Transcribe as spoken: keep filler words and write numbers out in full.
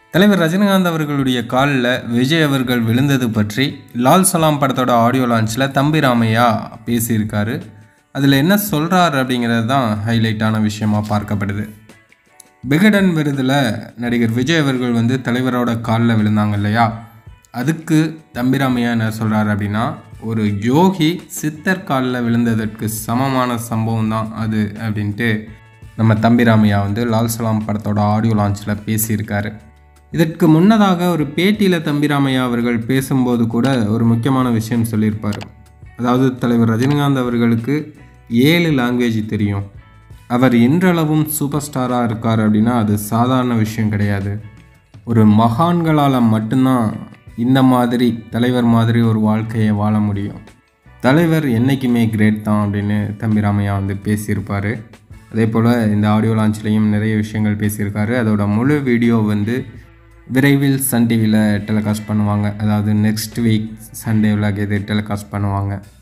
தலைவர் ரஜினிகாந்த் அவர்களுடைய காலில் விஜய் அவர்கள் விழுந்தது பற்றி லால் சலாம் படத்தோட ஆடியோ லான்ச்சில் தம்பி ராமையா பேசியிருக்காரு. அதில் என்ன சொல்கிறார் அப்படிங்கிறது தான் ஹைலைட்டான விஷயமாக பார்க்கப்படுது. விகடன் விருதில் நடிகர் விஜய் அவர்கள் வந்து தலைவரோட காலில் விழுந்தாங்க இல்லையா, அதுக்கு தம்பி ராமையா என்ன சொல்கிறார் அப்படின்னா, ஒரு யோகி சித்தர் காலில் விழுந்ததற்கு சமமான சம்பவம் தான் அது அப்படின்ட்டு நம்ம தம்பி ராமையா வந்து லால் சலாம் படத்தோட ஆடியோ லான்ச்சில் பேசியிருக்காரு. இதற்கு முன்னதாக ஒரு பேட்டியில் தம்பி ராமையா அவர்கள் பேசும்போது கூட ஒரு முக்கியமான விஷயம் சொல்லியிருப்பார். அதாவது தலைவர் ரஜினிகாந்த் அவர்களுக்கு ஏழு லாங்குவேஜ் தெரியும், அவர் இன்றளவும் சூப்பர் ஸ்டாராக இருக்கார் அப்படின்னா அது சாதாரண விஷயம் கிடையாது. ஒரு மகான்களால் மட்டும்தான் இந்த மாதிரி தலைவர் மாதிரி ஒரு வாழ்க்கையை வாழ முடியும். தலைவர் என்றைக்குமே கிரேட் தான் அப்படின்னு தம்பி ராமையா வந்து பேசியிருப்பார். அதே போல் இந்த ஆடியோ லான்ச்லேயும் நிறைய விஷயங்கள் பேசியிருக்காரு. அதோட முழு வீடியோ வந்து விரைவில் சன் டிவியில் டெலிகாஸ்ட் பண்ணுவாங்க. அதாவது நெக்ஸ்ட் வீக் சண்டேவில் இது டெலிகாஸ்ட் பண்ணுவாங்க.